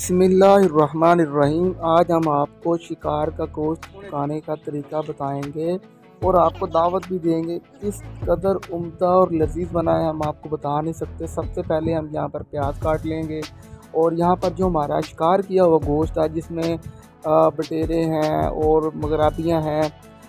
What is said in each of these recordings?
बिस्मिल्लाहिर्रहमानिर्रहीम। आज हम आपको शिकार का गोश्त पकाने का तरीका बताएंगे और आपको दावत भी देंगे। किस कदर उम्दा और लजीज बना है हम आपको बता नहीं सकते। सबसे पहले हम यहाँ पर प्याज काट लेंगे और यहाँ पर जो हमारा शिकार किया हुआ गोश्त है जिसमें बटेरे हैं और मगराबियाँ हैं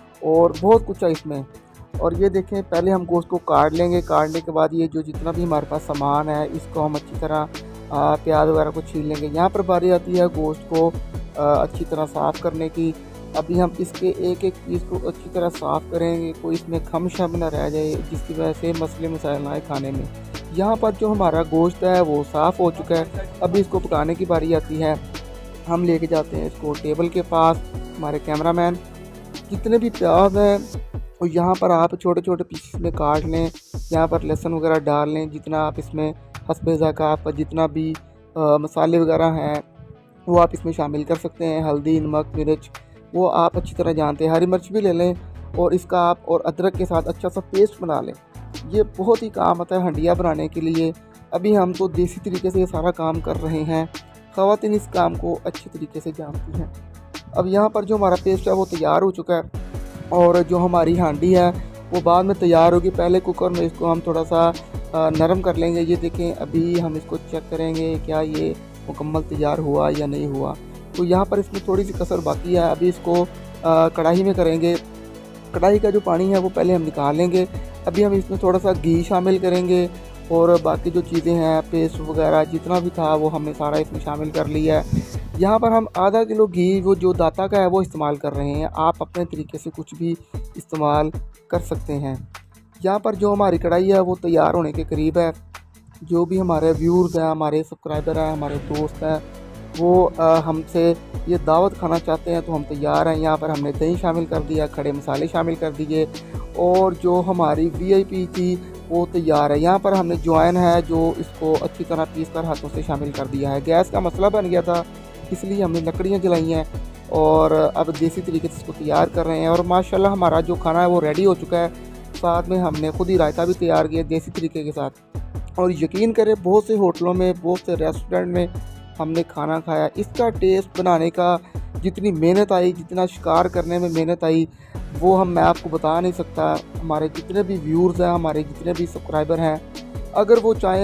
और बहुत कुछ है इसमें। और ये देखें, पहले हम गोश्त को काट लेंगे। काटने के बाद ये जो जितना भी हमारे पास सामान है इसको हम अच्छी तरह प्याज वगैरह को छील लेंगे। यहाँ पर बारी आती है गोश्त को अच्छी तरह साफ़ करने की। अभी हम इसके एक एक पीस को अच्छी तरह साफ़ करेंगे, कोई इसमें खम शम ना रह जाए जिसकी वजह से मसले मसाइल ना आए खाने में। यहाँ पर जो हमारा गोश्त है वो साफ़ हो चुका है। अभी इसको पकाने की बारी आती है। हम लेके जाते हैं इसको टेबल के पास। हमारे कैमरामैन जितने भी प्याज हैं और यहाँ पर आप छोटे छोटे पीस में काट लें। यहाँ पर लहसुन वगैरह डाल लें जितना आप इसमें हस्बे ज़ायक़ा आपका जितना भी मसाले वगैरह हैं वो आप इसमें शामिल कर सकते हैं। हल्दी, नमक, मिर्च वो आप अच्छी तरह जानते हैं। हरी मिर्च भी ले लें और इसका आप और अदरक के साथ अच्छा सा पेस्ट बना लें। ये बहुत ही काम आता है हंडिया बनाने के लिए। अभी हम तो देसी तरीके से ये सारा काम कर रहे हैं। ख़वातीन इस काम को अच्छी तरीके से जानती हैं। अब यहाँ पर जो हमारा पेस्ट है वो तैयार हो चुका है और जो हमारी हांडी है वो बाद में तैयार होगी। पहले कुकर में इसको हम थोड़ा सा नरम कर लेंगे। ये देखें, अभी हम इसको चेक करेंगे क्या ये मुकम्मल तैयार हुआ या नहीं हुआ। तो यहाँ पर इसमें थोड़ी सी कसर बाकी है। अभी इसको कढ़ाई में करेंगे। कढ़ाई का जो पानी है वो पहले हम निकाल लेंगे। अभी हम इसमें थोड़ा सा घी शामिल करेंगे और बाकी जो चीज़ें हैं पेस्ट वगैरह जितना भी था वो हमने सारा इसमें शामिल कर लिया है। यहाँ पर हम आधा किलो घी वो जो दाता का है वो इस्तेमाल कर रहे हैं। आप अपने तरीके से कुछ भी इस्तेमाल कर सकते हैं। यहाँ पर जो हमारी कढ़ाई है वो तैयार होने के करीब है। जो भी हमारे व्यूअर्स हैं, हमारे सब्सक्राइबर हैं, हमारे दोस्त हैं वो हमसे ये दावत खाना चाहते हैं तो हम तैयार हैं। यहाँ पर हमने दही शामिल कर दिया, खड़े मसाले शामिल कर दिए और जो हमारी VIP थी वो तैयार है। यहाँ पर हमने जॉइन है जो इसको अच्छी तरह पीस कर हाथों से शामिल कर दिया है। गैस का मसला बन गया था इसलिए हमने लकड़ियाँ जलाई हैं और अब देसी तरीके से इसको तैयार कर रहे हैं। और माशाल्लाह हमारा जो खाना है वो रेडी हो चुका है। साथ में हमने खुद ही रायता भी तैयार किया देसी तरीके के साथ। और यकीन करें बहुत से होटलों में, बहुत से रेस्टोरेंट में हमने खाना खाया। इसका टेस्ट बनाने का जितनी मेहनत आई, जितना शिकार करने में मेहनत आई वो मैं आपको बता नहीं सकता। हमारे जितने भी व्यूअर्स हैं, हमारे जितने भी सब्सक्राइबर हैं, अगर वो चाहें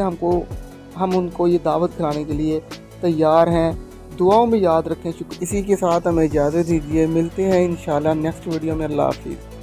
हम उनको ये दावत खिलाने के लिए तैयार हैं। दुआओं में याद रखें। शुक्र। इसी के साथ हमें इजाज़त दीजिए। मिलते हैं इंशाल्लाह नेक्स्ट वीडियो में। अल्लाह हाफिज़।